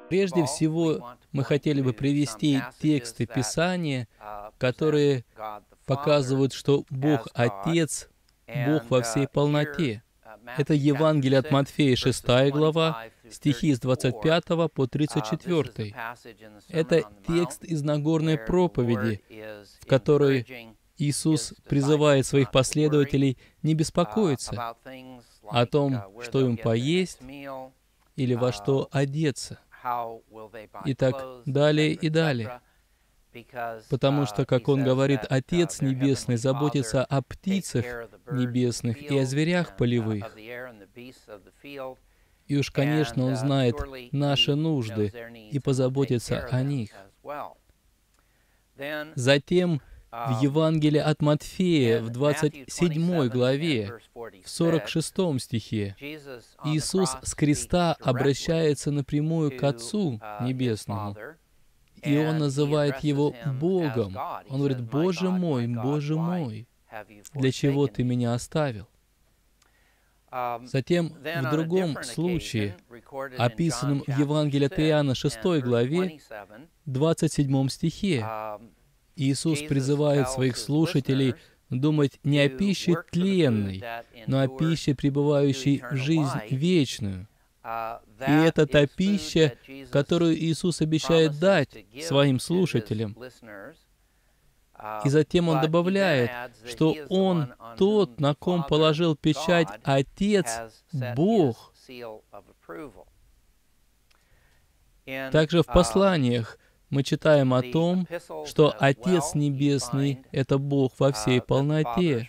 Прежде всего, мы хотели бы привести тексты Писания, которые показывают, что Бог Отец, Бог во всей полноте. Это Евангелие от Матфея, 6 глава, стихи с 25 по 34. Это текст из Нагорной проповеди, в которой Иисус призывает своих последователей не беспокоиться о том, что им поесть или во что одеться, и так далее и далее. Потому что, как Он говорит, Отец Небесный заботится о птицах небесных и о зверях полевых. И уж, конечно, Он знает наши нужды и позаботится о них. Затем в Евангелии от Матфея, в 27 главе, в 46 стихе, Иисус с креста обращается напрямую к Отцу Небесному, и Он называет Его Богом. Он говорит: «Боже мой, для чего Ты меня оставил?» Затем, в другом случае, описанном в Евангелии от Иоанна, 6 главе, 27 стихе, Иисус призывает своих слушателей думать не о пище тленной, но о пище, пребывающей в жизнь вечную. И это та пища, которую Иисус обещает дать своим слушателям. И затем Он добавляет, что Он тот, на ком положил печать Отец, Бог. Также в посланиях мы читаем о том, что Отец Небесный — это Бог во всей полноте.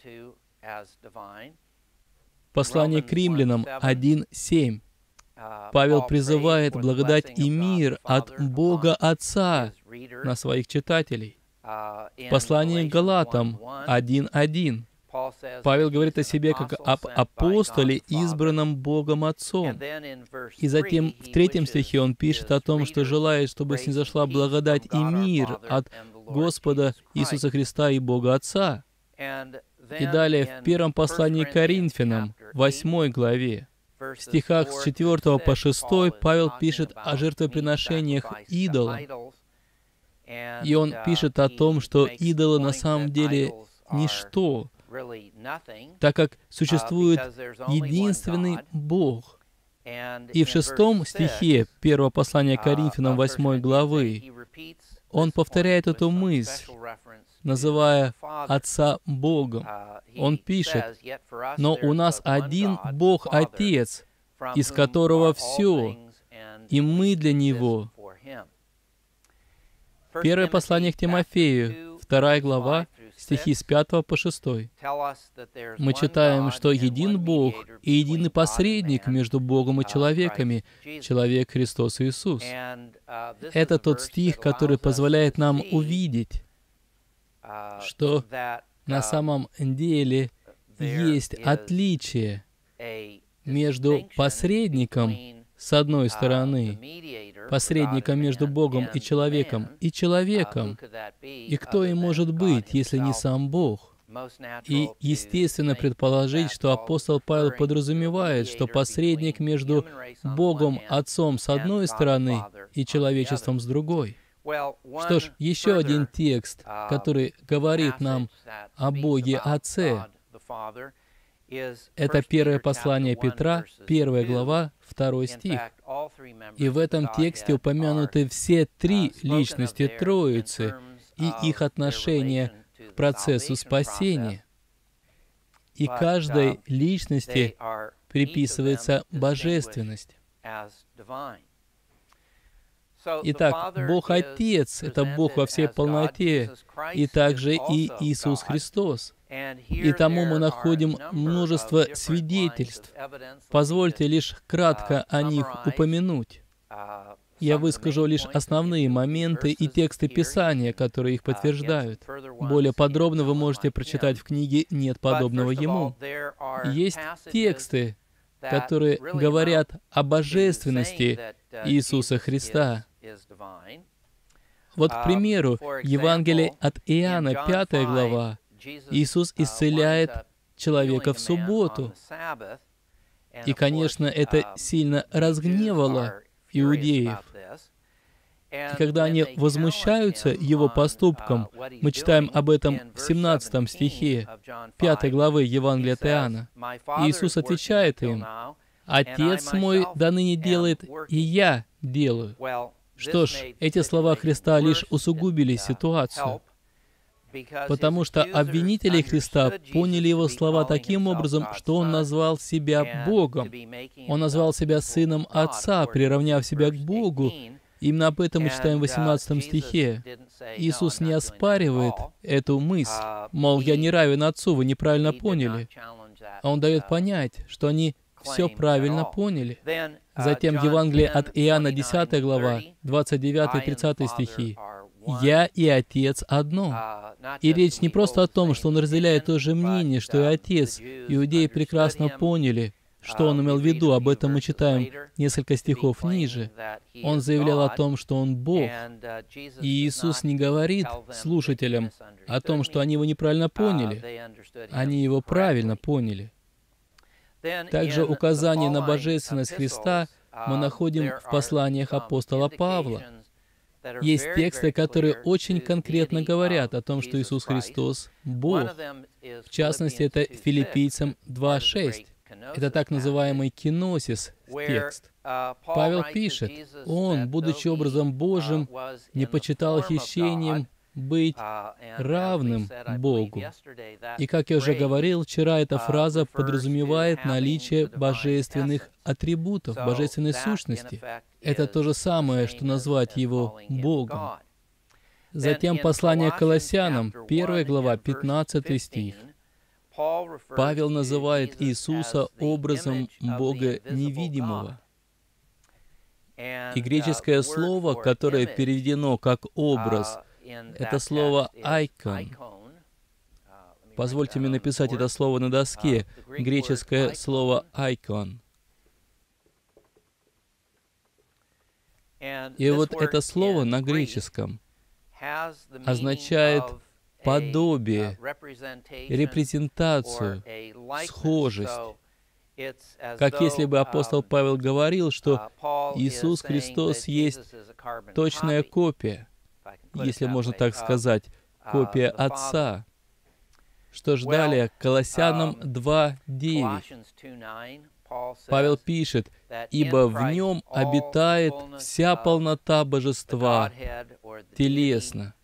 Послание к Римлянам 1:7. Павел призывает благодать и мир от Бога Отца на своих читателей. В послании к Галатам 1:1. Павел говорит о себе как об апостоле, избранном Богом Отцом. И затем в 3 стихе он пишет о том, что желает, чтобы снизошла благодать и мир от Господа Иисуса Христа и Бога Отца. И далее в 1 послании к Коринфянам, 8 главе, в стихах с 4 по 6 Павел пишет о жертвоприношениях идолам. И он пишет о том, что идолы на самом деле ничто, так как существует единственный Бог. И в 6 стихе 1 послания к Коринфянам 8 главы он повторяет эту мысль, называя Отца Богом. Он пишет: «Но у нас один Бог Отец, из которого все, и мы для Него». Первое послание к Тимофею, 2 глава, стихи с 5 по 6. Мы читаем, что един Бог и единый посредник между Богом и человеками, человек Христос Иисус. Это тот стих, который позволяет нам увидеть, что на самом деле есть отличие между посредником, с одной стороны, посредником между Богом и человеком, и кто им может быть, если не сам Бог? И естественно предположить, что апостол Павел подразумевает, что посредник между Богом Отцом с одной стороны и человечеством с другой. Что ж, еще один текст, который говорит нам о Боге Отце, это первое послание Петра, 1 глава, 2 стих. И в этом тексте упомянуты все 3 личности Троицы и их отношения к процессу спасения. И каждой личности приписывается божественность. Итак, Бог Отец — это Бог во всей полноте, и также и Иисус Христос. И тому мы находим множество свидетельств. Позвольте лишь кратко о них упомянуть. Я выскажу лишь основные моменты и тексты Писания, которые их подтверждают. Более подробно вы можете прочитать в книге «Нет подобного Ему». Есть тексты, которые говорят о божественности Иисуса Христа. Вот, к примеру, Евангелие от Иоанна, 5 глава. Иисус исцеляет человека в субботу. И, конечно, это сильно разгневало иудеев. И когда они возмущаются его поступком, мы читаем об этом в 17 стихе 5 главы Евангелия от Иоанна. Иисус отвечает им: «Отец мой до ныне делает, и я делаю». Что ж, эти слова Христа лишь усугубили ситуацию, потому что обвинители Христа поняли его слова таким образом, что он назвал себя Богом. Он назвал себя Сыном Отца, приравняв себя к Богу. Именно об этом мы читаем в 18 стихе. Иисус не оспаривает эту мысль, мол, я не равен Отцу, вы неправильно поняли. А Он дает понять, что они все правильно поняли. Затем Евангелие от Иоанна, 10 глава, 29-30 стихи. «Я и Отец одно». И речь не просто о том, что он разделяет то же мнение, что и Отец. Иудеи прекрасно поняли, что он имел в виду. Об этом мы читаем несколько стихов ниже. Он заявлял о том, что он Бог. И Иисус не говорит слушателям о том, что они его неправильно поняли. Они его правильно поняли. Также указание на божественность Христа мы находим в посланиях апостола Павла. Есть тексты, которые очень конкретно говорят о том, что Иисус Христос — Бог. В частности, это Филиппийцам 2:6. Это так называемый киносис текст. Павел пишет: «Он, будучи образом Божьим, не почитал хищением быть равным Богу». И, как я уже говорил вчера, эта фраза подразумевает наличие божественных атрибутов, божественной сущности. Это то же самое, что назвать Его Богом. Затем послание к Колоссянам, 1 глава, 15 стих. Павел называет Иисуса образом Бога невидимого. И греческое слово, которое переведено как «образ», это слово «айкон». Позвольте мне написать это слово на доске. Греческое слово «айкон». И вот это слово на греческом означает подобие, репрезентацию, схожесть. Как если бы апостол Павел говорил, что Иисус Христос есть точная копия, если можно так сказать, копия Отца. Что ж далее, Колоссянам 2:9. Павел пишет: «Ибо в нем обитает вся полнота божества телесно».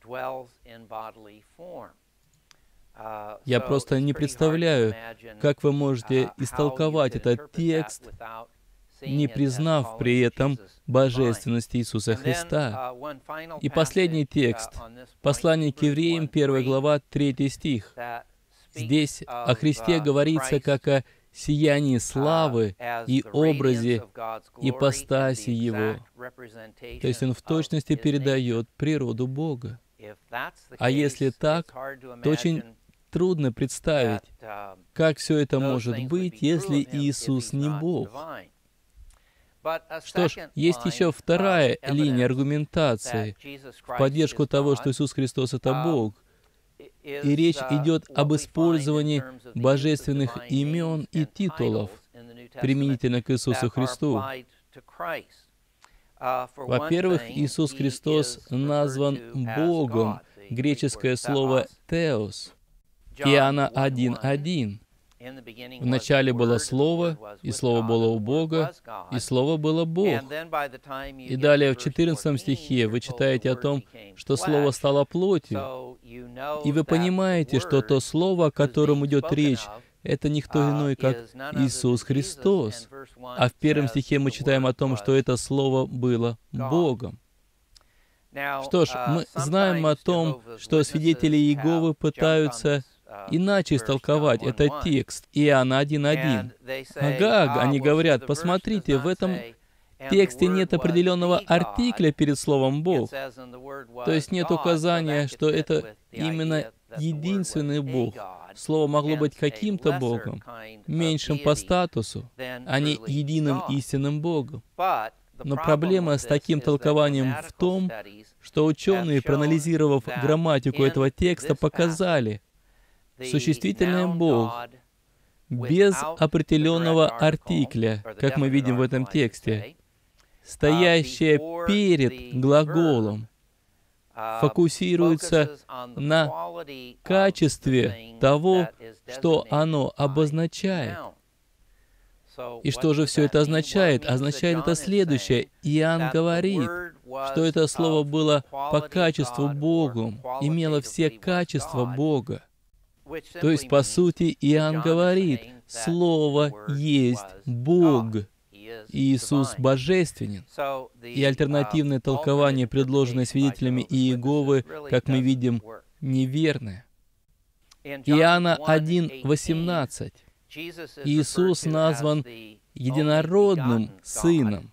Я просто не представляю, как вы можете истолковать этот текст, не признав при этом божественность Иисуса Христа. И последний текст, послание к евреям, 1 глава, 3 стих. Здесь о Христе говорится как о сиянии славы и образе ипостаси Его. То есть Он в точности передает природу Бога. А если так, то очень трудно представить, как все это может быть, если Иисус не Бог. Что ж, есть еще вторая линия аргументации в поддержку того, что Иисус Христос — это Бог. И речь идет об использовании божественных имен и титулов применительно к Иисусу Христу. Во-первых, Иисус Христос назван Богом, греческое слово «теос», Иоанна 1:1. В начале было Слово, и Слово было у Бога, и Слово было Бог. И далее в 14 стихе вы читаете о том, что Слово стало плотью. И вы понимаете, что то Слово, о котором идет речь, это никто иной, как Иисус Христос. А в 1 стихе мы читаем о том, что это Слово было Богом. Что ж, мы знаем о том, что свидетели Иеговы пытаются иначе истолковать этот текст, Иоанна 1:1. Ага, они говорят: посмотрите, в этом тексте нет определенного артикля перед словом «Бог». То есть нет указания, что это именно единственный Бог. Слово могло быть каким-то Богом, меньшим по статусу, а не единым истинным Богом. Но проблема с таким толкованием в том, что ученые, проанализировав грамматику этого текста, показали, существительное «Бог» без определенного артикля, как мы видим в этом тексте, стоящее перед глаголом, фокусируется на качестве того, что оно обозначает. И что же все это означает? Означает это следующее. Иоанн говорит, что это слово было по качеству Богу, имело все качества Бога. То есть, по сути, Иоанн говорит, Слово есть Бог. Иисус божественен. И альтернативное толкование, предложенное свидетелями Иеговы, как мы видим, неверное. Иоанна 1:18. Иисус назван единородным Сыном.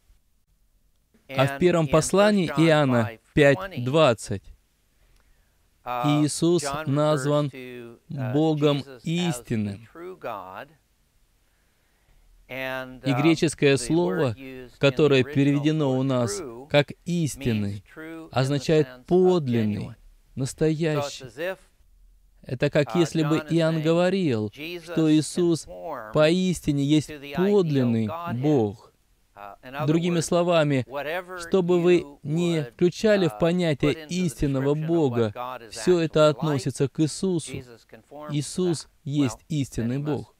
А в первом послании Иоанна 5:20 Иисус назван Богом истинным. И греческое слово, которое переведено у нас как «истинный», означает «подлинный», «настоящий». Это как если бы Иоанн говорил, что Иисус поистине есть подлинный Бог. Другими словами, что бы вы ни включали в понятие истинного Бога, все это относится к Иисусу. Иисус есть истинный Бог.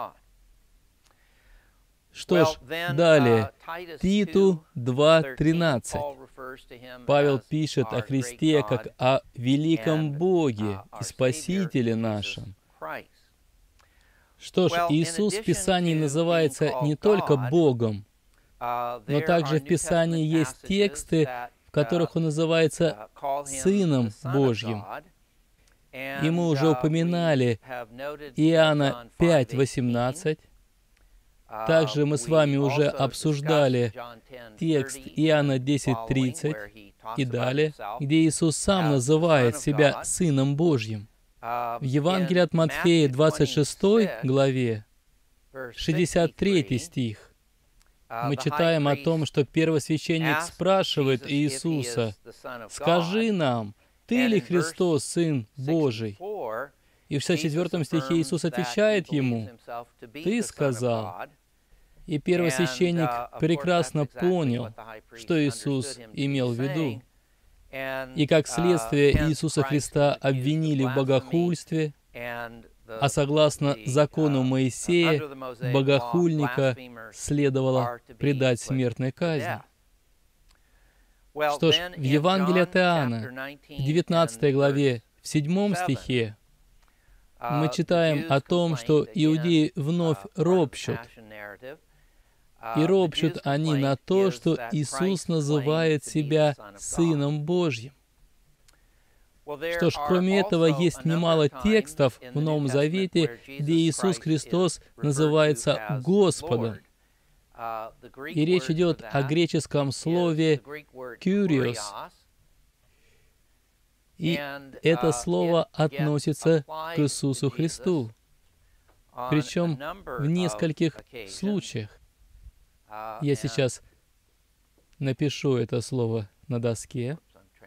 Что ж, далее, Титу 2:13. Павел пишет о Христе как о великом Боге и Спасителе нашем. Что ж, Иисус в Писании называется не только Богом, но также в Писании есть тексты, в которых Он называется Сыном Божьим. И мы уже упоминали Иоанна 5:18. Также мы с вами уже обсуждали текст Иоанна 10:30 и далее, где Иисус сам называет себя Сыном Божьим. В Евангелии от Матфея 26 главе, 63 стих, мы читаем о том, что первосвященник спрашивает Иисуса: «Скажи нам, Ты ли Христос, Сын Божий?» И в 64 стихе Иисус отвечает ему: «Ты сказал». И первосвященник прекрасно понял, что Иисус имел в виду. И как следствие Иисуса Христа обвинили в богохульстве, а согласно закону Моисея, богохульника следовало предать смертной казни. Что ж, в Евангелии от Иоанна, в 19 главе, в 7 стихе, мы читаем о том, что иудеи вновь ропщут. И ропщут они на то, что Иисус называет себя Сыном Божьим. Что ж, кроме этого, есть немало текстов в Новом Завете, где Иисус Христос называется Господом. И речь идет о греческом слове «кюриос». И это слово относится к Иисусу Христу. Причем в нескольких случаях. Я сейчас напишу это слово на доске.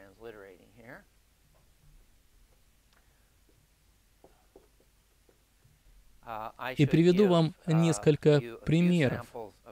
И приведу вам несколько примеров.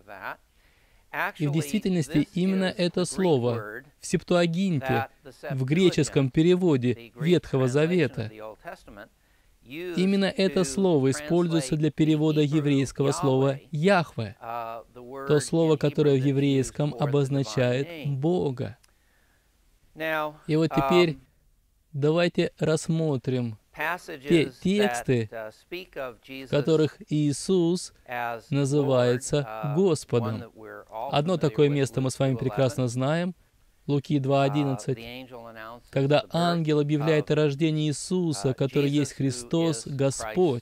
И в действительности именно это слово в Септуагинте, в греческом переводе Ветхого Завета, именно это слово используется для перевода еврейского слова «Яхве», то слово, которое в еврейском обозначает Бога. И вот теперь давайте рассмотрим те тексты, в которых Иисус называется Господом. Одно такое место мы с вами прекрасно знаем, Луки 2:11, когда ангел объявляет о рождении Иисуса, который есть Христос, Господь.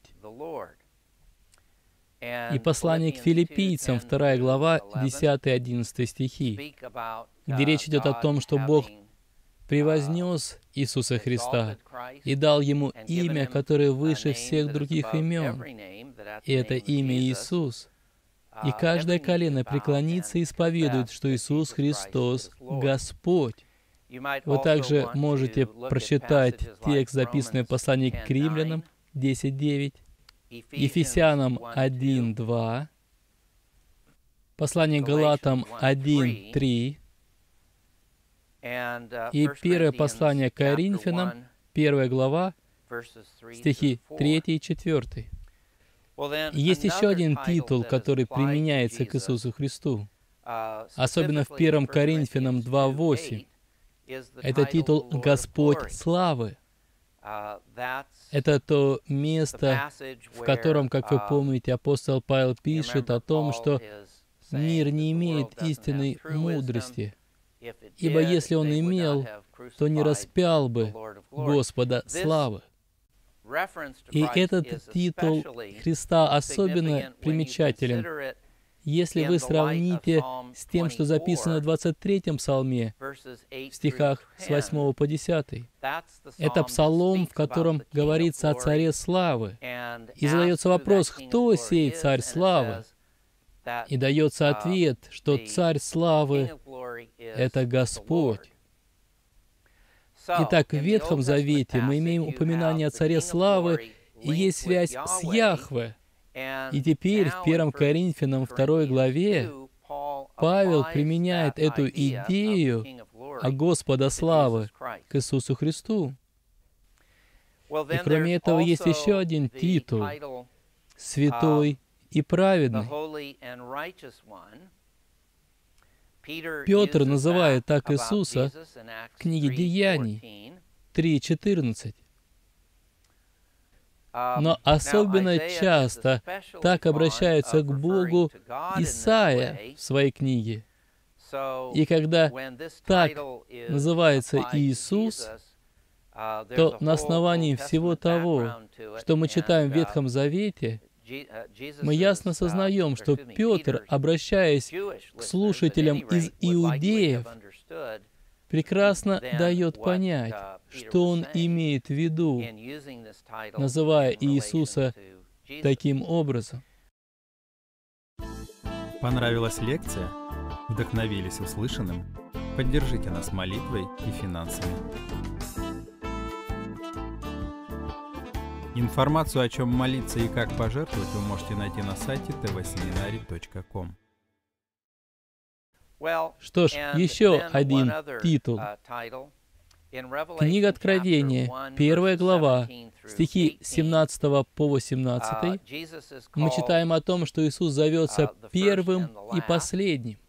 И послание к филиппийцам, 2 глава, 10-11 стихи, где речь идет о том, что Бог превознес Иисуса Христа и дал Ему имя, которое выше всех других имен. И это имя Иисус. И каждое колено преклонится и исповедует, что Иисус Христос — Господь. Вы также можете прочитать текст, записанный в послании к Римлянам 10:9, Ефесянам 1:2, Послание Галатам 1:3 и первое послание Коринфянам, 1 глава, стихи 3 и 4. Есть еще один титул, который применяется к Иисусу Христу, особенно в 1 Коринфянам 2:8. Это титул «Господь славы». Это то место, в котором, как вы помните, апостол Павел пишет о том, что мир не имеет истинной мудрости, ибо если он имел, то не распял бы Господа славы. И этот титул Христа особенно примечателен, если вы сравните с тем, что записано в 23-м псалме, в стихах с 8 по 10. Это псалом, в котором говорится о царе славы. И задается вопрос, кто сей царь славы? И дается ответ, что царь славы — это Господь. Итак, в Ветхом Завете мы имеем упоминание о царе славы, и есть связь с Яхве. И теперь в 1 Коринфянам 2 главе Павел применяет эту идею о Господа славы к Иисусу Христу. И кроме этого есть еще один титул — «Святой и праведный». Петр называет так Иисуса в книге Деяний 3:14. Но особенно часто так обращаются к Богу Исаия в своей книге. И когда так называется Иисус, то на основании всего того, что мы читаем в Ветхом Завете, мы ясно сознаем, что Петр, обращаясь к слушателям из иудеев, прекрасно дает понять, что он имеет в виду, называя Иисуса таким образом. Понравилась лекция? Вдохновились услышанным? Поддержите нас молитвой и финансами. Информацию, о чем молиться и как пожертвовать, вы можете найти на сайте tvseminary.com. Что ж, еще один титул. Книга Откровения, 1 глава, стихи 17 по 18, мы читаем о том, что Иисус зовется первым и последним.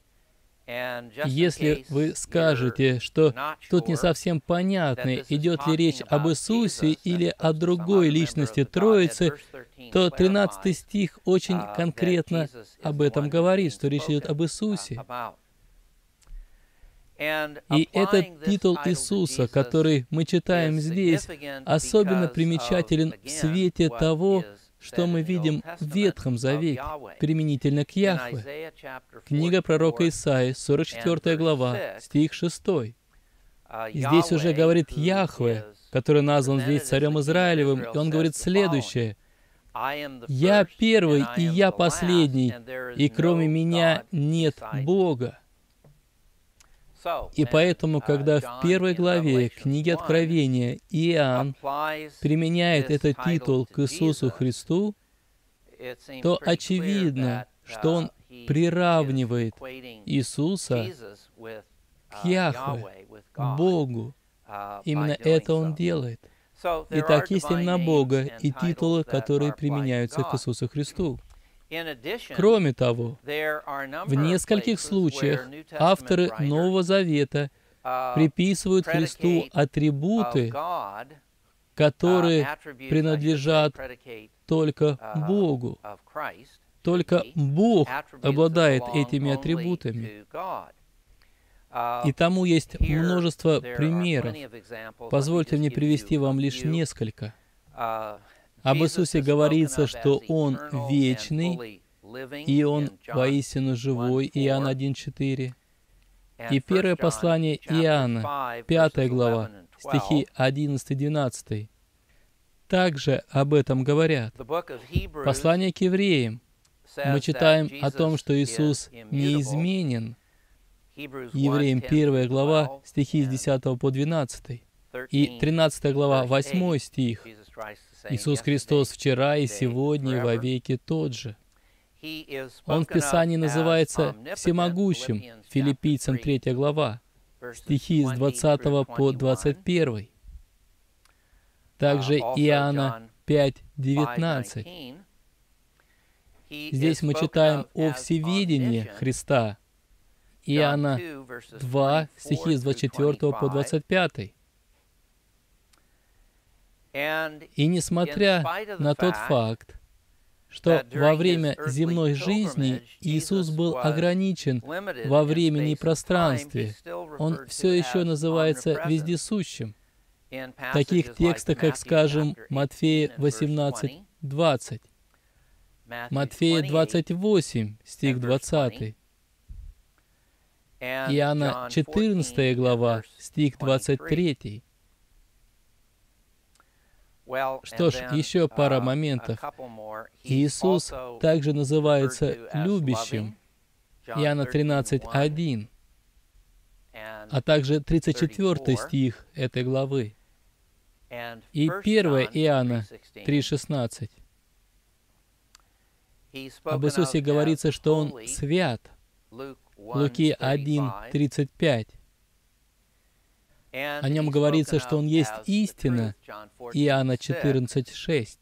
Если вы скажете, что тут не совсем понятно, идет ли речь об Иисусе или о другой личности Троицы, то 13 стих очень конкретно об этом говорит, что речь идет об Иисусе. И этот титул Иисуса, который мы читаем здесь, особенно примечателен в свете того, что мы видим в Ветхом Завете, применительно к Яхве. Книга пророка Исаии, 44 глава, стих 6. Здесь уже говорит Яхве, который назван здесь царем Израилевым, и он говорит следующее: «Я первый и я последний, и кроме меня нет Бога». И поэтому, когда в 1 главе книги Откровения Иоанн применяет этот титул к Иисусу Христу, то очевидно, что он приравнивает Иисуса к Яхве, к Богу. Именно это он делает. Итак, есть имена Бога и титулы, которые применяются к Иисусу Христу. Кроме того, в нескольких случаях авторы Нового Завета приписывают Христу атрибуты, которые принадлежат только Богу. Только Бог обладает этими атрибутами. И тому есть множество примеров. Позвольте мне привести вам лишь несколько. Об Иисусе говорится, что Он вечный, и Он воистину живой, Иоанн 1:4. И первое послание Иоанна, 5 глава, стихи 11-12, также об этом говорят. Послание к евреям. Мы читаем о том, что Иисус неизменен. Евреям 1 глава, стихи с 10 по 12. И 13 глава, 8 стих. Иисус Христос вчера и сегодня и вовеки тот же. Он в Писании называется всемогущим, Филиппийцам 3 глава, стихи с 20 по 21. Также Иоанна 5:19. Здесь мы читаем о всеведении Христа. Иоанна 2, стихи с 24 по 25. И несмотря на тот факт, что во время земной жизни Иисус был ограничен во времени и пространстве, Он все еще называется вездесущим. В таких текстах, как, скажем, Матфея 18:20, Матфея 28, стих 20, Иоанна 14 глава, стих 23. Что ж, еще пара моментов. Иисус также называется любящим, Иоанна 13:1, а также 34 стих этой главы, и 1 Иоанна 3:16. Об Иисусе говорится, что Он свят, Луки 1:35. О Нем говорится, что Он есть истина, Иоанна 14:6.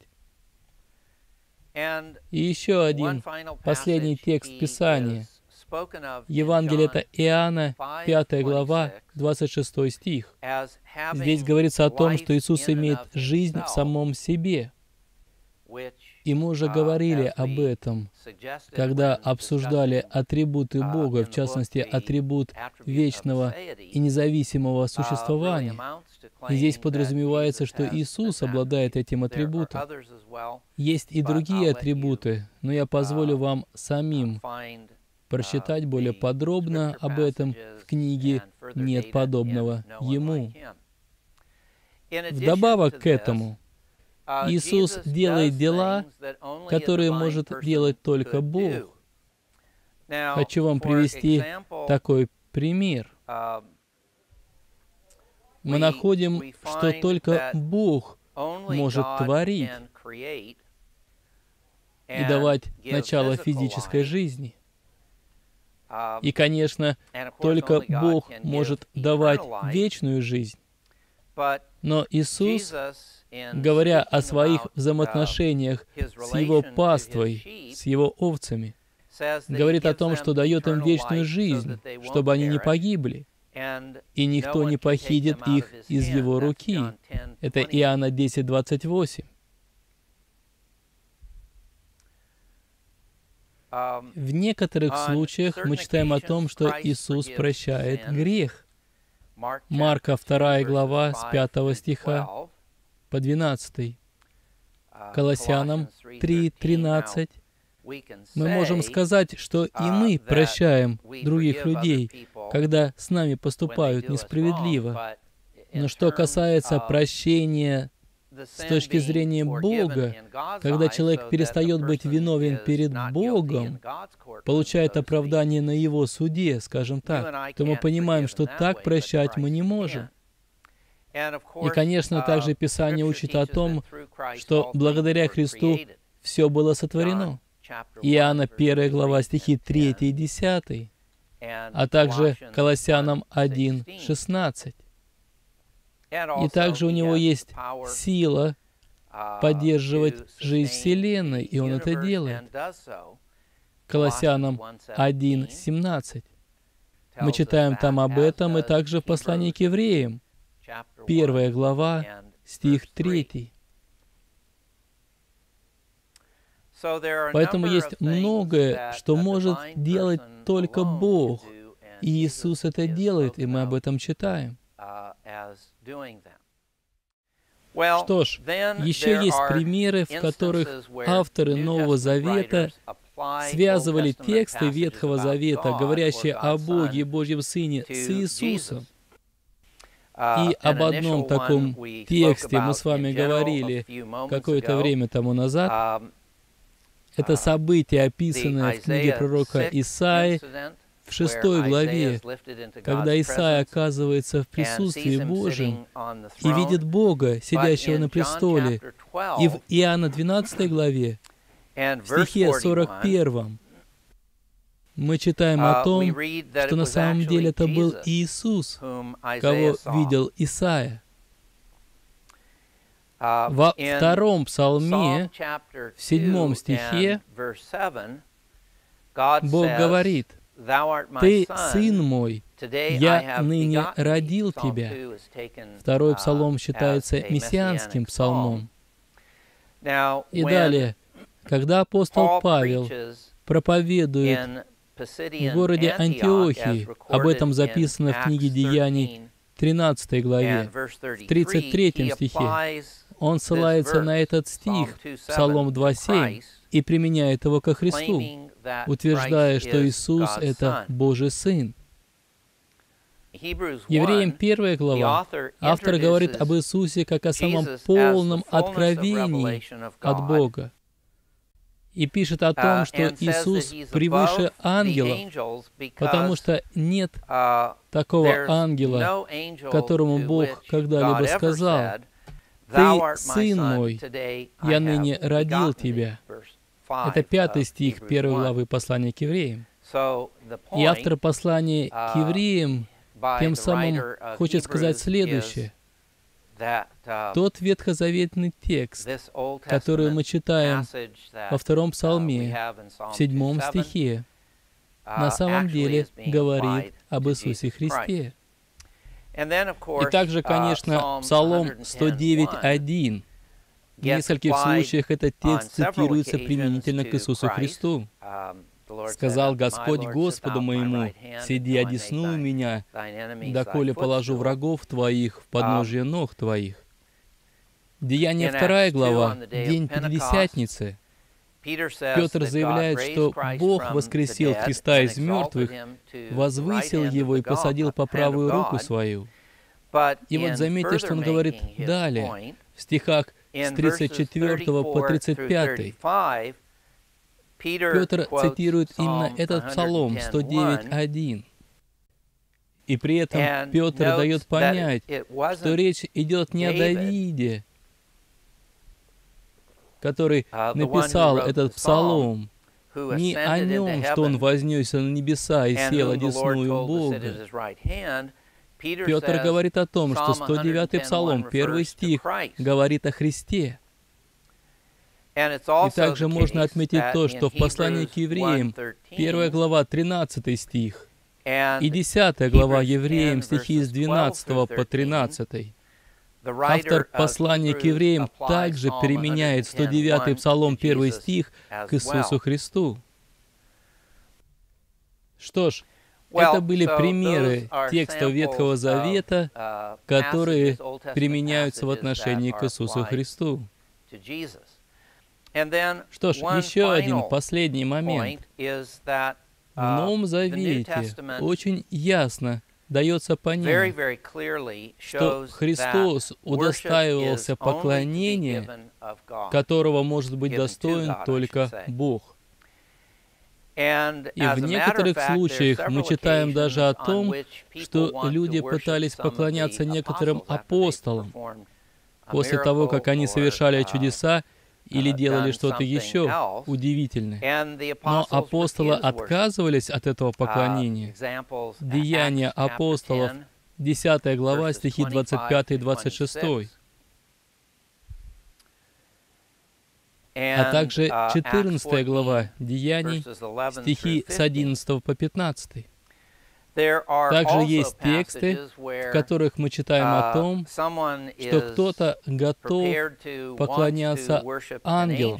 И еще один, последний текст Писания. Евангелие это Иоанна, 5 глава, 26 стих. Здесь говорится о том, что Иисус имеет жизнь в самом себе. И мы уже говорили об этом, когда обсуждали атрибуты Бога, в частности, атрибут вечного и независимого существования. И здесь подразумевается, что Иисус обладает этим атрибутом. Есть и другие атрибуты, но я позволю вам самим прочитать более подробно об этом в книге «Нет подобного Ему». Вдобавок к этому, Иисус делает дела, которые может делать только Бог. Хочу вам привести такой пример. Мы находим, что только Бог может творить и давать начало физической жизни. И, конечно, только Бог может давать вечную жизнь. Но Иисус, говоря о своих взаимоотношениях с Его паствой, с Его овцами, говорит о том, что дает им вечную жизнь, чтобы они не погибли, и никто не похитит их из Его руки. Это Иоанна 10:28. В некоторых случаях мы читаем о том, что Иисус прощает грех. Марка 2 глава с 5 стиха по 12. Колоссянам 3:13. Мы можем сказать, что и мы прощаем других людей, когда с нами поступают несправедливо. Но что касается прощения с точки зрения Бога, когда человек перестает быть виновен перед Богом, получает оправдание на Его суде, скажем так, то мы понимаем, что так прощать мы не можем. И, конечно, также Писание учит о том, что благодаря Христу все было сотворено. Иоанна 1 глава, стихи 3 и 10, а также Колоссянам 1:16. И также у Него есть сила поддерживать жизнь Вселенной, и Он это делает. Колоссянам 1:17. Мы читаем там об этом, и также в послании к евреям, 1 глава, стих 3. Поэтому есть многое, что может делать только Бог, и Иисус это делает, и мы об этом читаем. Что ж, еще есть примеры, в которых авторы Нового Завета связывали тексты Ветхого Завета, говорящие о Боге и Божьем Сыне, с Иисусом. И об одном таком тексте мы с вами говорили какое-то время тому назад. Это событие, описанное в книге пророка Исаии, в 6 главе, когда Исаия оказывается в присутствии Божьем и видит Бога, сидящего на престоле. И в Иоанна 12 главе В стихе 41 мы читаем о том, что на самом деле это был Иисус, кого видел Исаия. Во втором псалме, в 7 стихе, Бог говорит: «Ты, Сын мой, я ныне родил тебя». Второй псалом считается мессианским псалмом. И далее, когда апостол Павел проповедует в городе Антиохии, об этом записано в книге Деяний, 13 главе, в 33 стихе, он ссылается на этот стих, Псалом 2:7, и применяет его ко Христу, утверждая, что Иисус — это Божий Сын. Евреям 1 глава, автор говорит об Иисусе как о самом полном откровении от Бога. И пишет о том, что Иисус превыше ангелов, потому что нет такого ангела, которому Бог когда-либо сказал: «Ты, Сын мой, я ныне родил тебя». Это 5 стих 1 главы послания к евреям. И автор послания к евреям тем самым хочет сказать следующее. Тот ветхозаветный текст, который мы читаем во 2 псалме, в 7 стихе, на самом деле говорит об Иисусе Христе. И также, конечно, Псалом 109:1. В нескольких случаях этот текст цитируется применительно к Иисусу Христу. «Сказал Господь Господу моему: сиди одесную меня, доколе положу врагов твоих в подножие ног твоих». Деяние 2 глава, день Пятидесятницы. Петр заявляет, что Бог воскресил Христа из мертвых, возвысил Его и посадил по правую руку свою. И вот заметьте, что он говорит далее, в стихах с 34 по 35. Петр цитирует именно этот Псалом 109:1. И при этом Петр дает понять, что речь идет не о Давиде, который написал этот Псалом, не о нем, что он вознесся на небеса и сел одесную Бога. Петр говорит о том, что 109-й Псалом, 1 стих, говорит о Христе. И также можно отметить то, что в послании к евреям, 1 глава, 13 стих, и 10 глава евреям, стихи с 12 по 13. Автор послания к евреям также применяет 109-й Псалом, 1 стих, к Иисусу Христу. Что ж, это были примеры текстов Ветхого Завета, которые применяются в отношении к Иисусу Христу. Что ж, еще один последний момент. В Новом Завете очень ясно дается понять, что Христос удостаивался поклонения, которого может быть достоин только Бог. И в некоторых случаях мы читаем даже о том, что люди пытались поклоняться некоторым апостолам после того, как они совершали чудеса или делали что-то еще удивительное. Но апостолы отказывались от этого поклонения. Деяния апостолов, 10 глава, стихи 25 и 26. А также 14 глава Деяний, стихи с 11 по 15. Также есть тексты, в которых мы читаем о том, что кто-то готов поклоняться ангелам,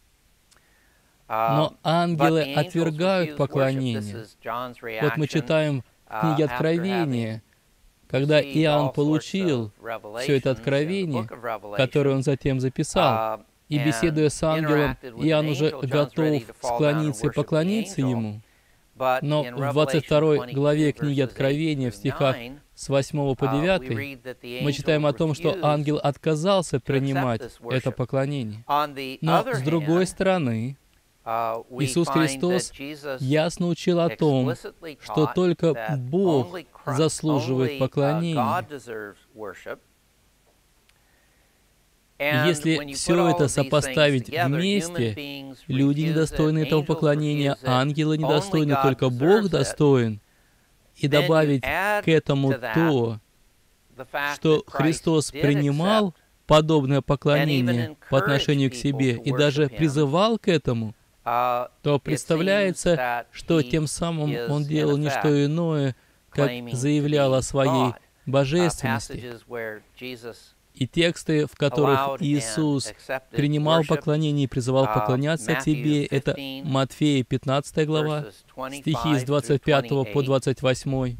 но ангелы отвергают поклонение. Вот мы читаем в книге Откровения, когда Иоанн получил все это откровение, которое он затем записал, и беседуя с ангелом, Иоанн уже готов склониться и поклониться ему. Но в 22 главе книги Откровения, в стихах с 8 по 9, мы читаем о том, что ангел отказался принимать это поклонение. Но, с другой стороны, Иисус Христос ясно учил о том, что только Бог заслуживает поклонения. И если все это сопоставить вместе, люди недостойны этого поклонения, ангелы недостойны, только Бог достоин, и добавить к этому то, что Христос принимал подобное поклонение по отношению к себе и даже призывал к этому, то представляется, что тем самым Он делал не что иное, как заявлял о своей божественности. И тексты, в которых Иисус принимал поклонение и призывал поклоняться Тебе, это Матфея 15 глава, стихи с 25 по 28,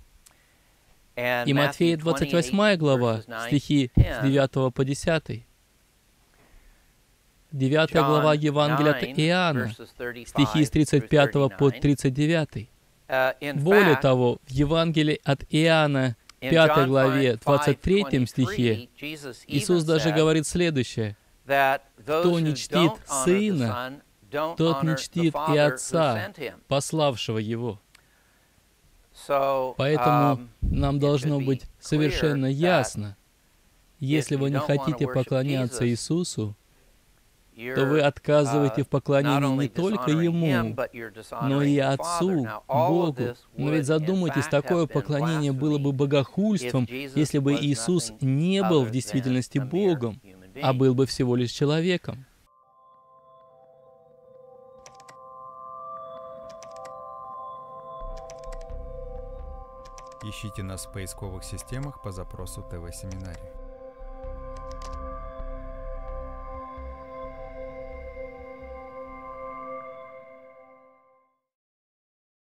и Матфея 28 глава, стихи с 9 по 10. 9 глава Евангелия от Иоанна, стихи с 35 по 39. Более того, в Евангелии от Иоанна, 5 главе, 23 стихе, Иисус даже говорит следующее: «Кто не чтит Сына, тот не чтит и Отца, пославшего Его». Поэтому нам должно быть совершенно ясно, если вы не хотите поклоняться Иисусу, то вы отказываете в поклонении не только Ему, но и Отцу, Богу. Но ведь задумайтесь, такое поклонение было бы богохульством, если бы Иисус не был в действительности Богом, а был бы всего лишь человеком. Ищите нас в поисковых системах по запросу ТВ-семинарий.